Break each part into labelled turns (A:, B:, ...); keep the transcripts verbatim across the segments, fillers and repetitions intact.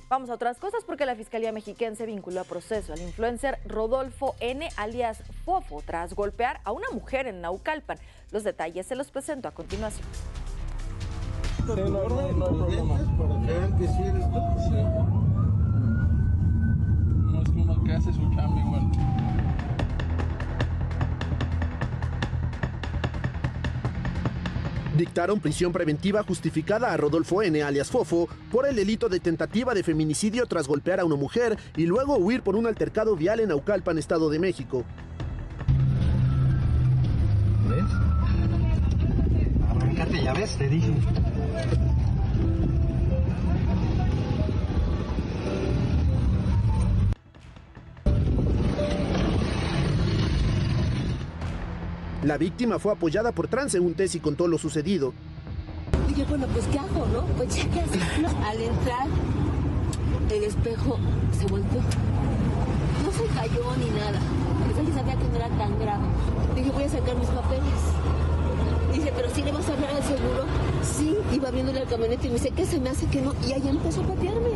A: Vamos a otras cosas porque la Fiscalía Mexiquense vinculó a proceso al influencer Rodolfo N, alias Fofo, tras golpear a una mujer en Naucalpan. Los detalles se los presento a continuación.
B: Sí, no, no, no hay problema.
C: Para que vean que sí eres tú.
B: Sí. No es que uno que hace su chamba igual.
D: Dictaron prisión preventiva justificada a Rodolfo N, alias Fofo, por el delito de tentativa de feminicidio tras golpear a una mujer y luego huir por un altercado vial en Naucalpan, Estado de México.
C: ¿Ves? Arráncate, ya ves, te dije.
D: La víctima fue apoyada por transeúntes y contó lo sucedido.
E: Dije, bueno, pues ¿qué hago, no? Pues ya que así, ¿no? Al entrar, el espejo se volteó. No se cayó ni nada. Yo sabía que no era tan grave. Dije, voy a sacar mis papeles. Dice, pero si le vas a hablar al seguro. Sí, iba viéndole al camionete y me dice, ¿qué se me hace que no? Y ahí empezó a patearme.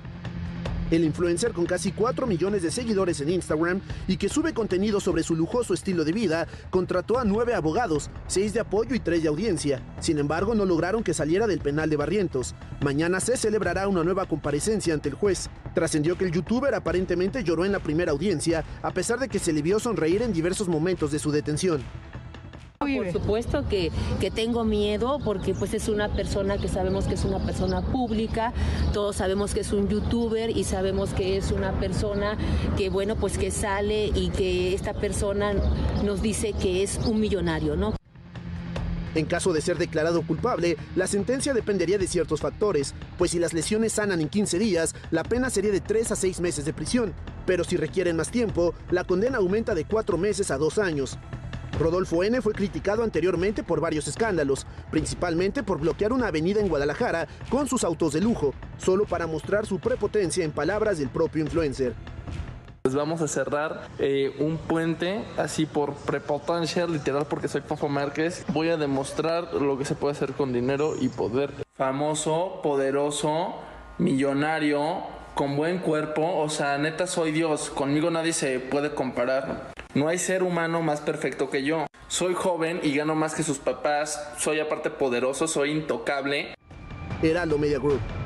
D: El influencer, con casi cuatro millones de seguidores en Instagram y que sube contenido sobre su lujoso estilo de vida, contrató a nueve abogados, seis de apoyo y tres de audiencia. Sin embargo, no lograron que saliera del penal de Barrientos. Mañana se celebrará una nueva comparecencia ante el juez. Trascendió que el youtuber aparentemente lloró en la primera audiencia, a pesar de que se le vio sonreír en diversos momentos de su detención.
E: Por supuesto que, que tengo miedo porque pues es una persona que sabemos que es una persona pública, todos sabemos que es un youtuber y sabemos que es una persona que bueno pues que sale y que esta persona nos dice que es un millonario, ¿no?
D: En caso de ser declarado culpable, la sentencia dependería de ciertos factores, pues si las lesiones sanan en quince días, la pena sería de tres a seis meses de prisión, pero si requieren más tiempo, la condena aumenta de cuatro meses a dos años. Rodolfo N fue criticado anteriormente por varios escándalos, principalmente por bloquear una avenida en Guadalajara con sus autos de lujo, solo para mostrar su prepotencia en palabras del propio influencer.
B: Pues vamos a cerrar eh, un puente así por prepotencia, literal, porque soy Fofo Márquez. Voy a demostrar lo que se puede hacer con dinero y poder. Famoso, poderoso, millonario, con buen cuerpo, o sea, neta soy Dios, conmigo nadie se puede comparar. No hay ser humano más perfecto que yo. Soy joven y gano más que sus papás, soy aparte poderoso, soy intocable.
D: Heraldo Media Group.